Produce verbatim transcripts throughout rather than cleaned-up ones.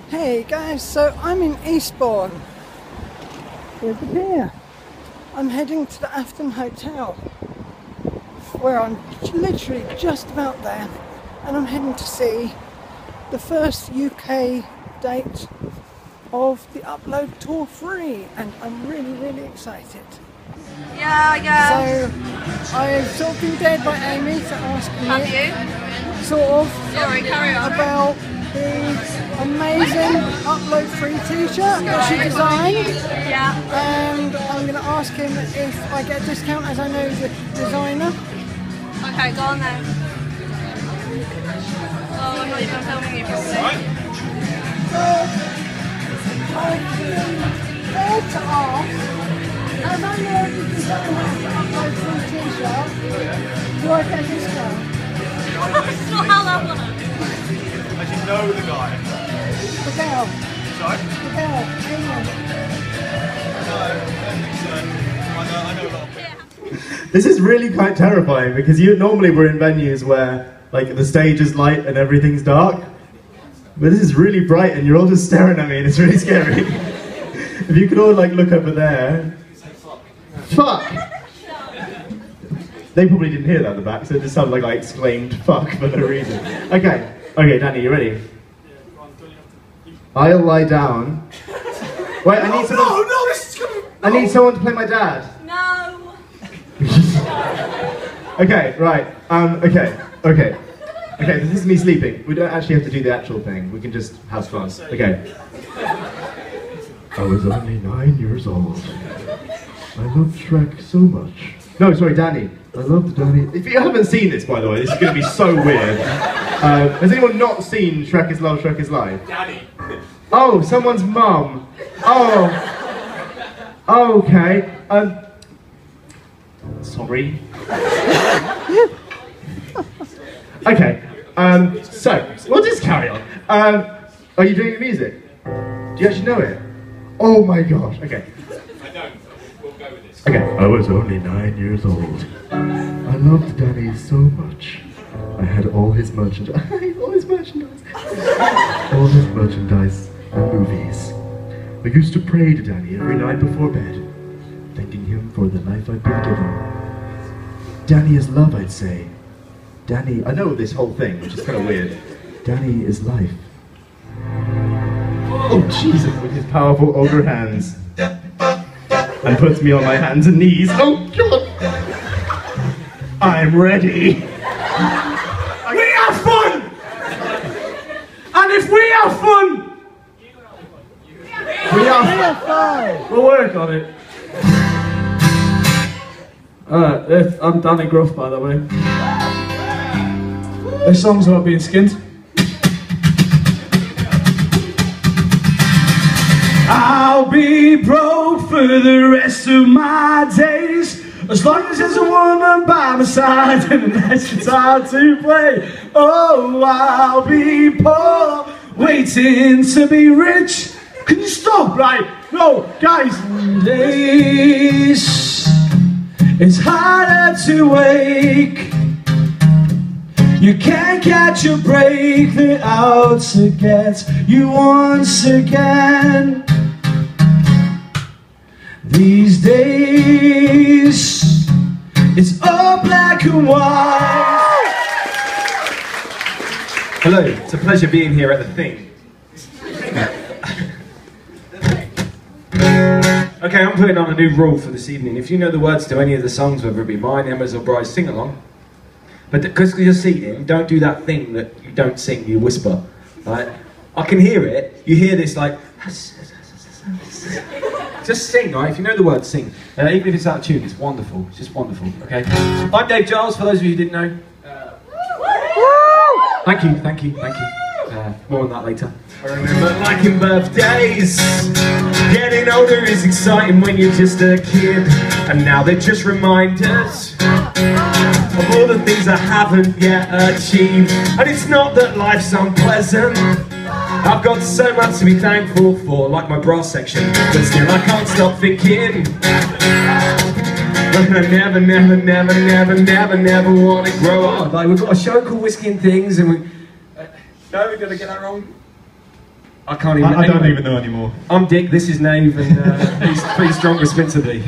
Hey guys, so I'm in Eastbourne with the pier. I'm heading to the Afton Hotel where I'm literally just about there, and I'm heading to see the first U K date of the Upload Tour three, and I'm really really excited. Yeah, yeah. So I've sort of been dared by Amy to ask me Have you? sort of Sorry, carry on. about the amazing Upload three t-shirt that she designed. Yeah. And I'm going to ask him if I get a discount as I know the designer. Okay, go on then. Oh, I'm not even filming you properly. So, I've been dared to ask, as I know the designer of the Upload three t-shirt, do I get a discount? That's not how that works. I should know the guy. The girl. Sorry? The girl. Amy. No, I don't think so. I know, I know a lot of people. This is really quite terrifying because you normally we're in venues where like the stage is light and everything's dark, but this is really bright and you're all just staring at me and it's really scary. If you could all like look over there. Fuck! They probably didn't hear that at the back, so it just sounded like I exclaimed fuck for no reason. Okay, okay, Danny, you ready? I'll lie down. Wait, I need someone. No, no, this is gonna. I need someone to play my dad. No. Okay, right. Um, okay, okay. Okay, this is me sleeping. We don't actually have to do the actual thing. We can just have fun. Okay. I was only nine years old. I loved Shrek so much. No, sorry, Danny. I loved Danny. If you haven't seen this, by the way, this is going to be so weird. Uh, has anyone not seen Shrek is Love, Shrek is Life? Daddy. Oh, someone's mum. Oh. Oh, okay. Um. Sorry. Okay. Um. So we'll just carry on. Um. Are you doing the music? Do you actually know it? Oh my gosh. Okay. I don't. We'll go with this. Okay. I was only nine years old. I loved Danny so much. I had all his merchandise. all his merchandise. all his merchandise and movies. I used to pray to Danny every night before bed, thanking him for the life I'd been given. Danny is love, I'd say. Danny, I know this whole thing, which is kind of weird. Danny is life. Oh Jesus, with his powerful older hands. And puts me on my hands and knees. Oh God! I'm ready. We have fun! And if we have fun, We are fine. We'll work on it. Uh, I'm Danny Gruff, by the way. This song's about being skinned. I'll be broke for the rest of my days, as long as there's a woman by my side and an extra guitar to play. Oh, I'll be poor, waiting to be rich. Can you stop? Right, no, guys. Days, it's harder to wake. You can't catch a break. They're out to get you once again. These days, it's all black and white. Hello, it's a pleasure being here at the thing. Okay, I'm putting on a new rule for this evening. If you know the words to any of the songs, whether it be mine, Emma's or Bry's, sing along. But because you're seating, don't do that thing that you don't sing, you whisper. Right? I can hear it. You hear this like... Just sing, right? If you know the words, sing. Uh, even if it's out of tune, it's wonderful. It's just wonderful, okay? I'm Dave Giles, for those of you who didn't know. Uh, thank you, thank you, thank you. Uh, more on that later. I remember liking birthdays. Getting older is exciting when you're just a kid. And now they're just reminders of all the things I haven't yet achieved. And it's not that life's unpleasant. I've got so much to be thankful for, like my bra section. But still I can't stop thinking. I never, never, never, never, never, never want to grow up. Like, we've got a show called Whiskey and Things, and we... Uh, no, we're going to get that wrong. I can't even. I, I don't anyway, even know anymore. I'm Dick. This is Nave, and uh, please, please strong responsibly.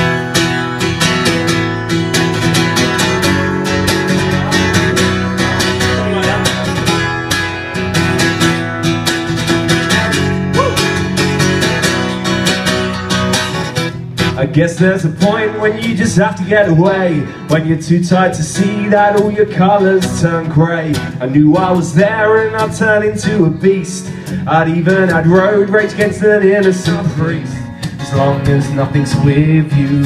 I guess there's a point when you just have to get away, when you're too tired to see that all your colours turn grey. I knew I was there and I'd turn into a beast. I'd even had road rage against an innocent priest. As long as nothing's with you,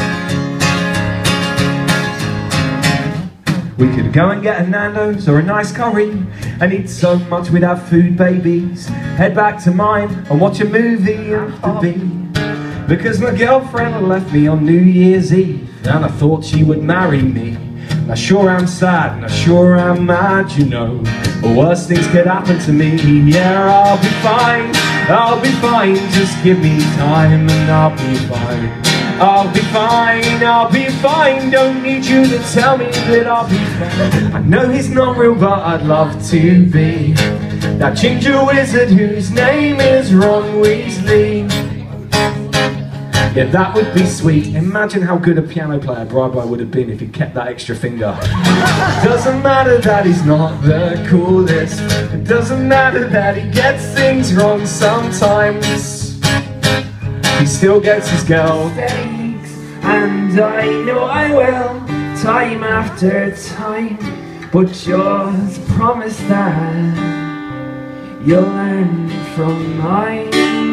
we could go and get a Nando's or a nice curry and eat so much without food babies. Head back to mine and watch a movie after B. Because my girlfriend had left me on New Year's Eve, and I thought she would marry me. Now sure I'm sad, and I sure I'm mad, you know, but worse things could happen to me. Yeah, I'll be fine, I'll be fine, just give me time and I'll be fine. I'll be fine, I'll be fine, don't need you to tell me that I'll be fine. I know he's not real, but I'd love to be that ginger wizard whose name is Ron Weasley. Yeah, that would be sweet. Imagine how good a piano player Bri-Bri would have been if he kept that extra finger. Doesn't matter that he's not the coolest. It doesn't matter that he gets things wrong sometimes. He still gets his girl. And I know I will, time after time. But just promise that you'll learn from mine.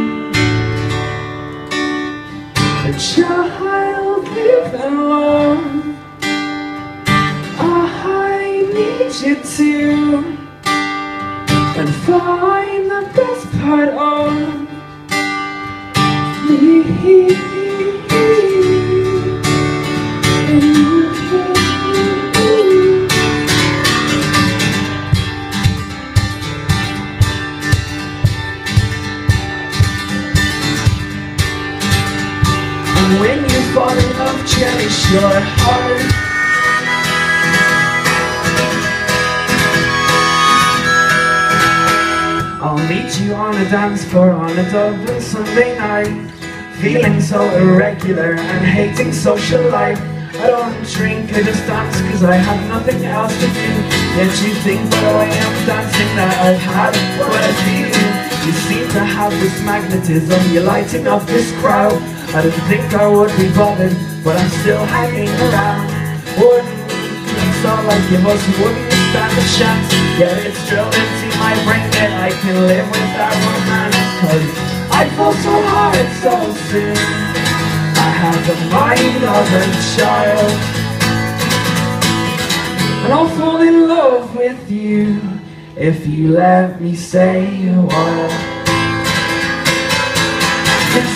A child living alone, I need you to, and find the best part of me. When you fall in love, cherish your heart. I'll meet you on a dance floor on a Dublin Sunday night, feeling so irregular and hating social life. I don't drink, I just dance cause I have nothing else to do. Yet you think by the way I'm dancing that I've had what I feel. You seem to have this magnetism, you're lighting up this crowd. I didn't think I would be bothered, but I'm still hanging around. Wouldn't it's all like you must wouldn't stand a chance. Yet it's drilled into my brain that I can live without romance. Cause I fall so hard so soon, I have the mind of a child. And I'll fall in love with you if you let me say a word. It's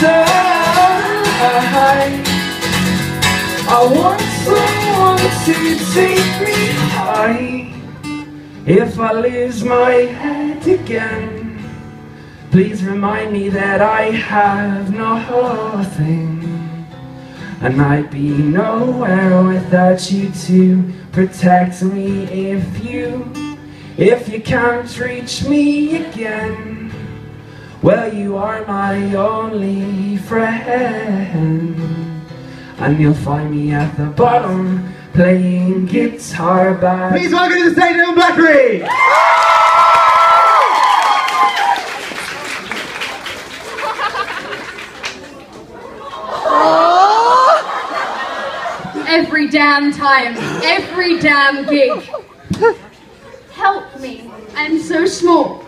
I, I want someone to take me high. If I lose my head again, please remind me that I have nothing, and I'd be nowhere without you to protect me. If you, if you can't reach me again, well, you are my only friend, and you'll find me at the bottom playing guitar back. Please welcome to the stage, Dylan Blackery! Every damn time, every damn gig. Help me, I'm so small.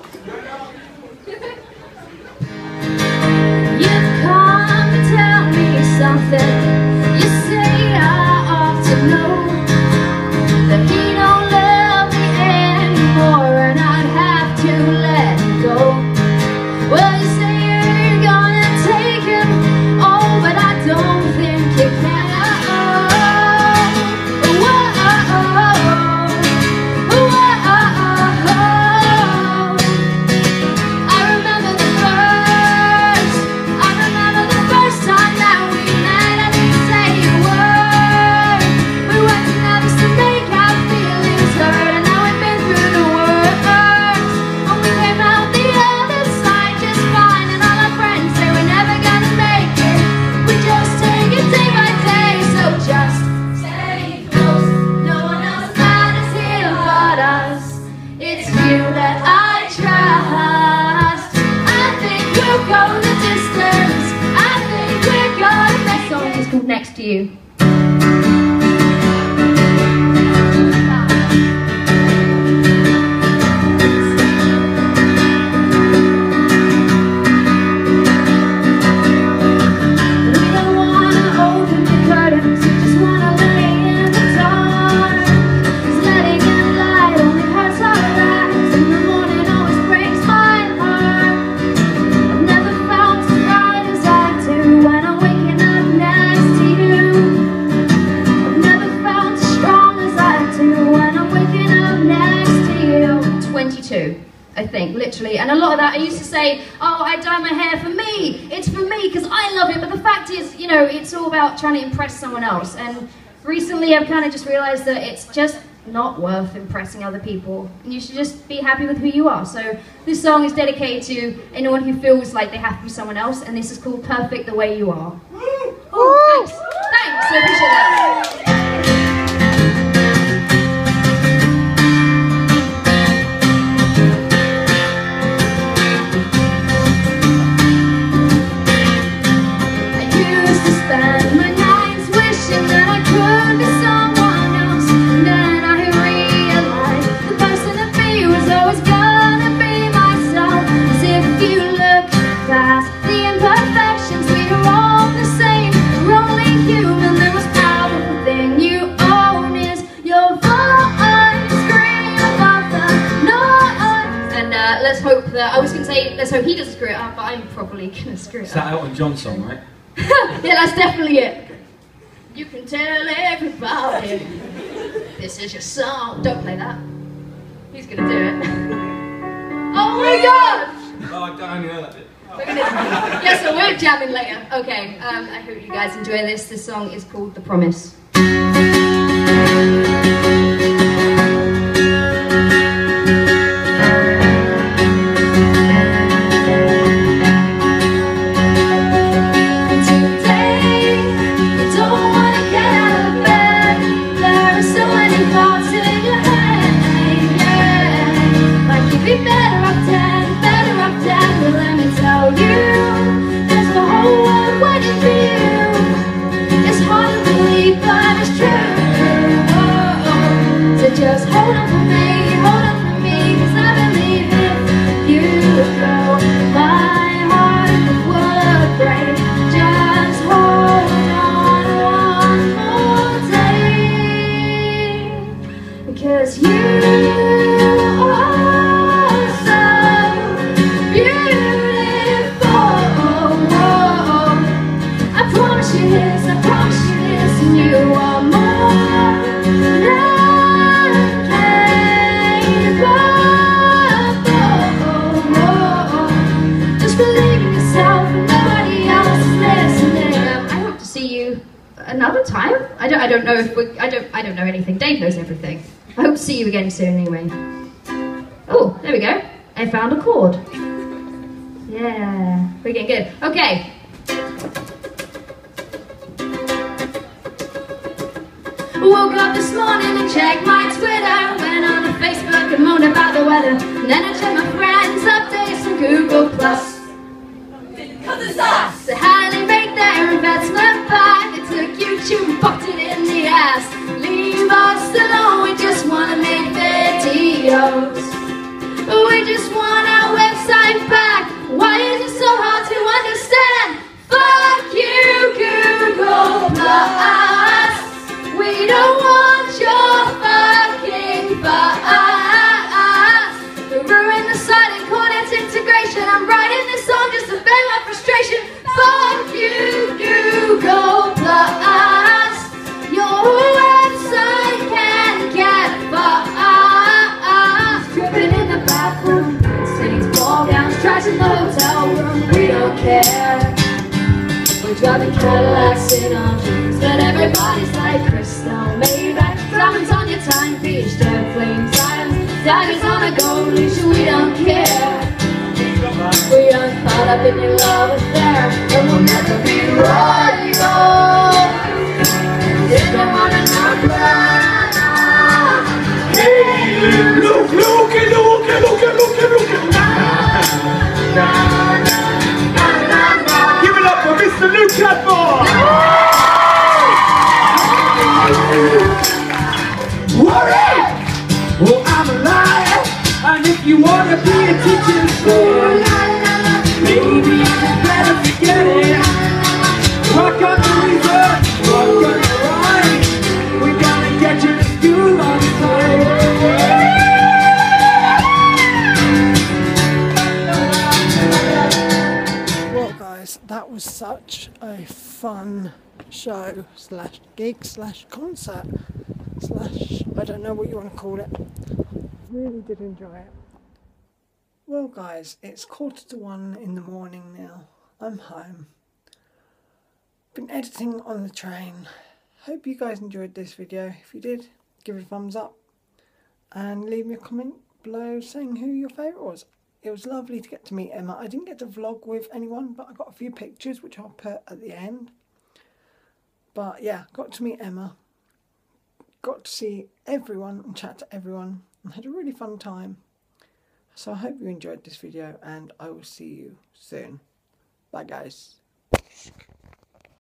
Something you say I ought to know, that he don't love me anymore and I'd have to let him go. Well, you say you're gonna take him, oh, but I don't think you can. Oh, oh, oh, oh, oh, oh, oh. you. I think, literally, and a lot of that I used to say, oh, I dye my hair for me, it's for me because I love it, but the fact is, you know, it's all about trying to impress someone else, and recently I've kind of just realised that it's just not worth impressing other people, and you should just be happy with who you are. So this song is dedicated to anyone who feels like they have to be someone else, and this is called Perfect the Way You Are. Oh, thanks, thanks, I appreciate that. I was going to say, let's hope he doesn't screw it up, but I'm probably going to screw it Is that up. Elton John song, right? Yeah, that's definitely it. You can tell everybody this is your song. Don't play that. He's going to do it. Oh my god! Oh, I don't only know that bit. We're gonna, yeah, so we're jamming later. Okay, um, I hope you guys enjoy this. This song is called The Promise. Another time? I don't, I don't know if we, I don't, I don't know anything. Dave knows everything. I hope to see you again soon anyway. Oh, there we go. I found a chord. Yeah, we're getting good. Okay. Woke up this morning and checked my Twitter, went on to Facebook and moaned about the weather, and then I checked my friends' updates on Google Plus. Cause it's us! They highly rate their investment back. They took YouTube and popped it in the ass. Leave us alone, we just wanna make videos. We just want our website back. Why is it so hard to understand? Fuck you, Google Plus. We don't want your fucking fuss. Ruin the site and call it integration. I'm writing this song just to vent my frustration. Fuck you, Google Plus. Your website can get fucked. Dripping in the bathroom, stains, ball gowns, trash in the hotel room. We don't care. We're driving Cadillacs in our dreams, but everybody's like crystal Maybach. Diamonds on your timepiece, jet flames, diamonds, daggers on a gold leash. We don't care. We are caught up in your love affair, and we'll never be royal. If they wanna knock back. Hey, look, look, look, look, look, look, look. Give it up for Mister Luke Cadmore. that was such a fun show slash gig slash concert slash I don't know what you want to call it. Really did enjoy it. Well guys, it's quarter to one in the morning now. I'm home. Been editing on the train. Hope you guys enjoyed this video. If you did, give it a thumbs up and leave me a comment below saying who your favourite was. It was lovely to get to meet Emma. I didn't get to vlog with anyone, but I got a few pictures which I'll put at the end. But yeah, got to meet Emma. Got to see everyone and chat to everyone and had a really fun time. So I hope you enjoyed this video and I will see you soon. Bye guys.